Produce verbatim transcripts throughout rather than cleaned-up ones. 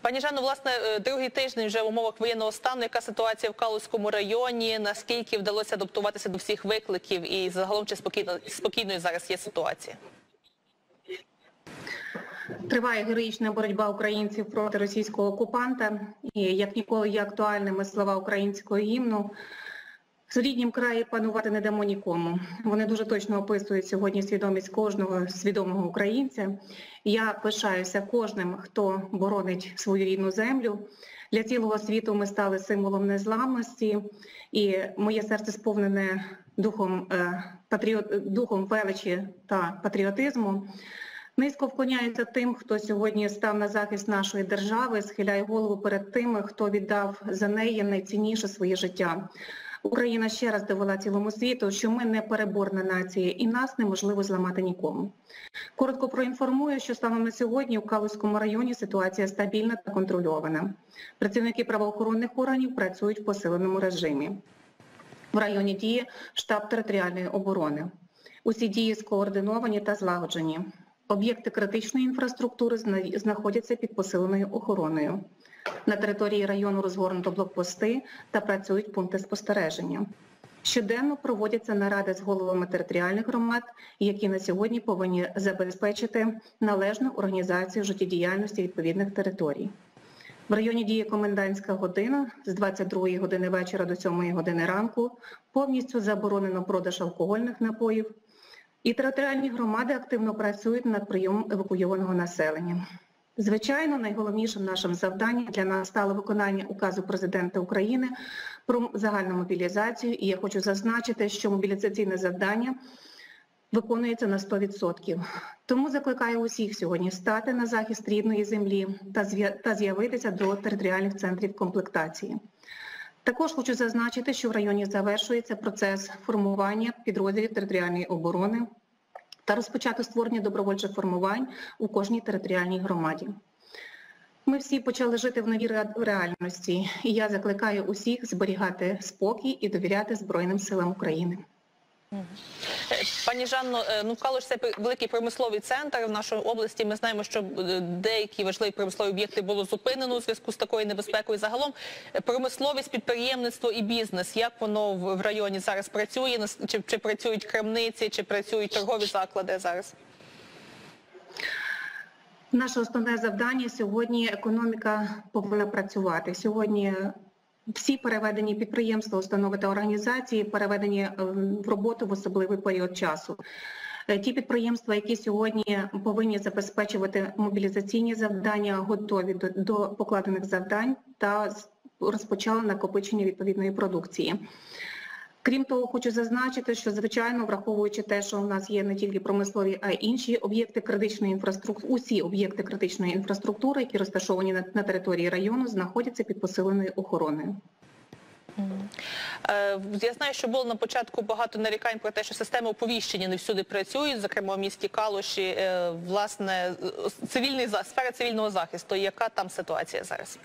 Пані Жанно, власне, другий тиждень вже в умовах воєнного стану. Яка ситуація в Калузькому районі? Наскільки вдалося адаптуватися до всіх викликів? І загалом, чи спокійно, спокійною зараз є ситуація? Триває героїчна боротьба українців проти російського окупанта. І як ніколи є актуальними слова українського гімну. В ріднім краї панувати не дамо нікому. Вони дуже точно описують сьогодні свідомість кожного свідомого українця. Я пишаюся кожним, хто боронить свою рідну землю. Для цілого світу ми стали символом незламності. І моє серце сповнене духом, е, патріот, духом величі та патріотизму. Низько вклоняються тим, хто сьогодні став на захист нашої держави, схиляє голову перед тими, хто віддав за неї найцінніше своє життя. Україна ще раз довела цілому світу, що ми не переборна нація і нас неможливо зламати нікому. Коротко проінформую, що станом на сьогодні у Калузькому районі ситуація стабільна та контрольована. Працівники правоохоронних органів працюють в посиленому режимі. В районі діє штаб територіальної оборони. Усі дії скоординовані та злагоджені. Об'єкти критичної інфраструктури знаходяться під посиленою охороною. На території району розгорнуто блокпости та працюють пункти спостереження. Щоденно проводяться наради з головами територіальних громад, які на сьогодні повинні забезпечити належну організацію життєдіяльності відповідних територій. В районі діє комендантська година з двадцять другої години вечора до сьомої години ранку, повністю заборонено продаж алкогольних напоїв. І територіальні громади активно працюють над прийомом евакуйованого населення. Звичайно, найголовнішим нашим завданням для нас стало виконання указу Президента України про загальну мобілізацію. І я хочу зазначити, що мобілізаційне завдання виконується на сто відсотків. Тому закликаю усіх сьогодні стати на захист рідної землі та з'явитися до територіальних центрів комплектації. Також хочу зазначити, що в районі завершується процес формування підрозділів територіальної оборони та розпочато створення добровольчих формувань у кожній територіальній громаді. Ми всі почали жити в новій реальності, і я закликаю усіх зберігати спокій і довіряти Збройним силам України. Пані Жанно, ну Калуш – це великий промисловий центр в нашій області. Ми знаємо, що деякі важливі промислові об'єкти було зупинено у зв'язку з такою небезпекою. Загалом промисловість, підприємництво і бізнес, як воно в районі зараз працює? Чи, чи працюють крамниці, чи працюють торгові заклади зараз? Наше основне завдання сьогодні – економіка повинна працювати. Сьогодні всі переведені підприємства, установи та організації переведені в роботу в особливий період часу. Ті підприємства, які сьогодні повинні забезпечувати мобілізаційні завдання, готові до, до покладених завдань та розпочали накопичення відповідної продукції. Крім того, хочу зазначити, що, звичайно, враховуючи те, що у нас є не тільки промислові, а й інші об'єкти критичної інфраструктури, усі об'єкти критичної інфраструктури, які розташовані на, на території району, знаходяться під посиленою охороною. Я знаю, що було на початку багато нарікань про те, що системи оповіщення не всюди працюють, зокрема в місті Калуші, власне, цивільний, сфера цивільного захисту. Яка там ситуація зараз?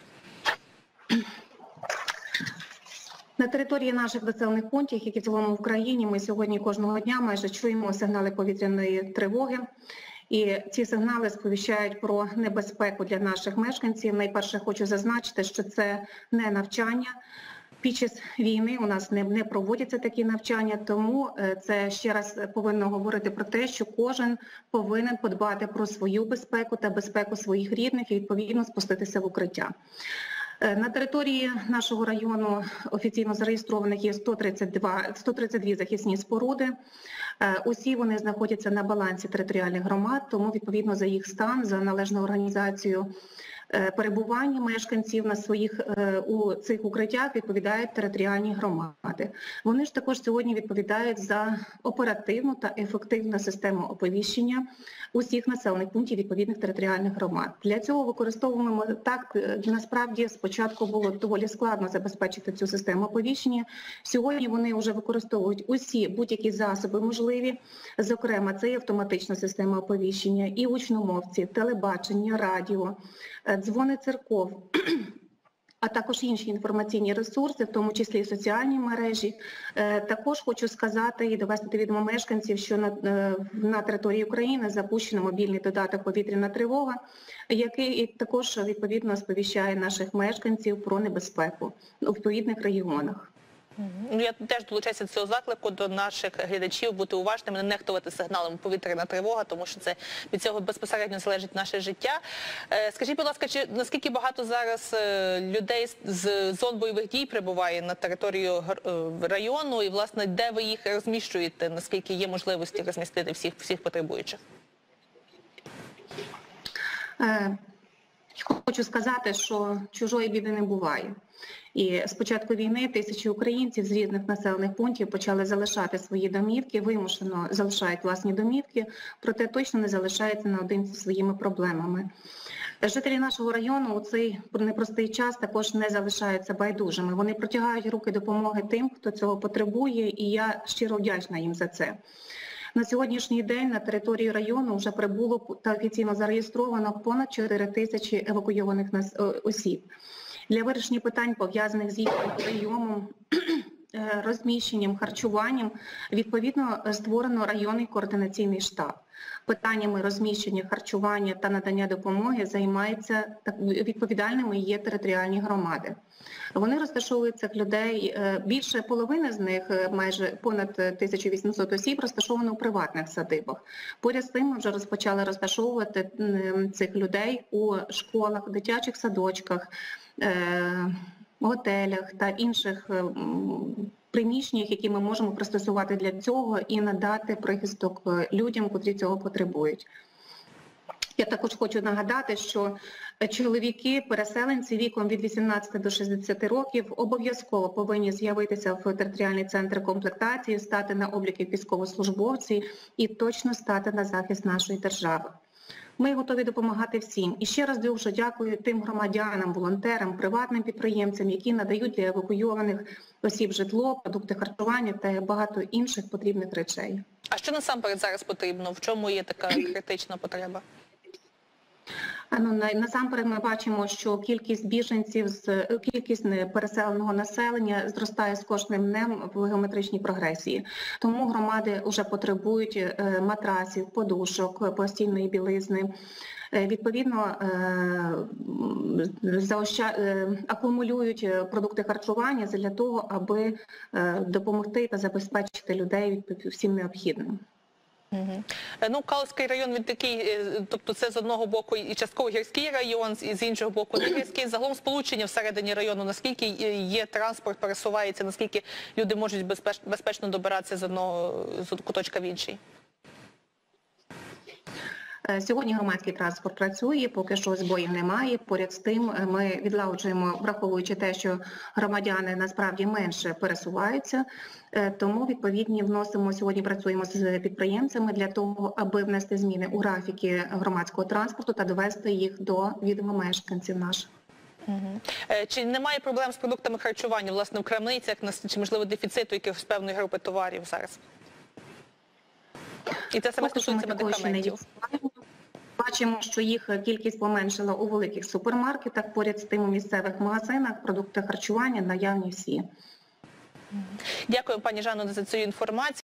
На території наших населених пунктів, як і в цілому в країні, ми сьогодні кожного дня майже чуємо сигнали повітряної тривоги. І ці сигнали сповіщають про небезпеку для наших мешканців. Найперше хочу зазначити, що це не навчання. Під час війни у нас не, не проводяться такі навчання, тому це ще раз повинно говорити про те, що кожен повинен подбати про свою безпеку та безпеку своїх рідних і відповідно спуститися в укриття. На території нашого району офіційно зареєстрованих є сто тридцять два, сто тридцять дві захисні споруди. Усі вони знаходяться на балансі територіальних громад, тому відповідно за їх стан, за належну організацію перебування мешканців на своїх у цих укриттях відповідають територіальні громади. Вони ж також сьогодні відповідають за оперативну та ефективну систему оповіщення усіх населених пунктів відповідних територіальних громад. Для цього використовуємо так, насправді спочатку було доволі складно забезпечити цю систему оповіщення. Сьогодні вони вже використовують усі будь-які засоби можливі, зокрема це і автоматична система оповіщення, і гучномовці, телебачення, радіо, дзвони церков, а також інші інформаційні ресурси, в тому числі і соціальні мережі. Також хочу сказати і довести до відома мешканців, що на, на території України запущено мобільний додаток «Повітряна тривога», який також відповідно сповіщає наших мешканців про небезпеку у відповідних регіонах. Ну, я теж долучаюся до цього заклику до наших глядачів бути уважними, не нехтувати сигналами «Повітряна тривога», тому що це від цього безпосередньо залежить наше життя. Скажіть, будь ласка, чи наскільки багато зараз людей з зон бойових дій прибуває на територію району і, власне, де ви їх розміщуєте, наскільки є можливості розмістити всіх, всіх потребуючих? Хочу сказати, що чужої біди не буває. І з початку війни тисячі українців з різних населених пунктів почали залишати свої домівки, вимушено залишають власні домівки, проте точно не залишаються наодинці зі своїми проблемами. Жителі нашого району у цей непростий час також не залишаються байдужими. Вони протягають руки допомоги тим, хто цього потребує, і я щиро вдячна їм за це. На сьогоднішній день на території району вже прибуло та офіційно зареєстровано понад чотири тисячі евакуйованих осіб. Для вирішення питань, пов'язаних з їхнім прийомом, розміщенням, харчуванням, відповідно створено районний координаційний штаб. Питаннями розміщення, харчування та надання допомоги займаються відповідальними є територіальні громади. Вони розташовують цих людей, більше половини з них, майже понад тисяча вісімсот осіб, розташовано у приватних садибах. Поряд з тим ми вже розпочали розташовувати цих людей у школах, дитячих садочках, готелях та інших приміщеннях, які ми можемо пристосувати для цього і надати прихисток людям, котрі цього потребують. Я також хочу нагадати, що чоловіки, переселенці віком від вісімнадцяти до шістдесяти років обов'язково повинні з'явитися в територіальний центр комплектації, стати на облік як військовослужбовці і точно стати на захист нашої держави. Ми готові допомагати всім. І ще раз дуже дякую тим громадянам, волонтерам, приватним підприємцям, які надають для евакуйованих осіб житло, продукти харчування та багато інших потрібних речей. А що насамперед зараз потрібно? В чому є така критична потреба? Ну, насамперед ми бачимо, що кількість біженців, кількість переселеного населення зростає з кожним днем в геометричній прогресії. Тому громади вже потребують матрасів, подушок, постільної білизни. Відповідно, акумулюють продукти харчування для того, аби допомогти та забезпечити людей всім необхідним. Угу. Ну, Калузький район, він такий, тобто це з одного боку і частково гірський район, і з іншого боку не гірський. Загалом сполучення всередині району, наскільки є транспорт, пересувається, наскільки люди можуть безпеч, безпечно добиратися з одного з куточка в інший? Сьогодні громадський транспорт працює, поки що збоїв немає. Поряд з тим ми відлагоджуємо, враховуючи те, що громадяни насправді менше пересуваються, тому відповідні вносимо, сьогодні працюємо з підприємцями для того, аби внести зміни у графіки громадського транспорту та довести їх до відома мешканців наших. Угу. Чи немає проблем з продуктами харчування, власне, в крамницях, чи, можливо, дефіциту якихось певної групи товарів зараз? І це саме стосується медикаментів. Бачимо, що їх кількість поменшила у великих супермаркетах, поряд з тим у місцевих магазинах, продукти харчування наявні всі. Дякую, пані Жанно, за цю інформацію.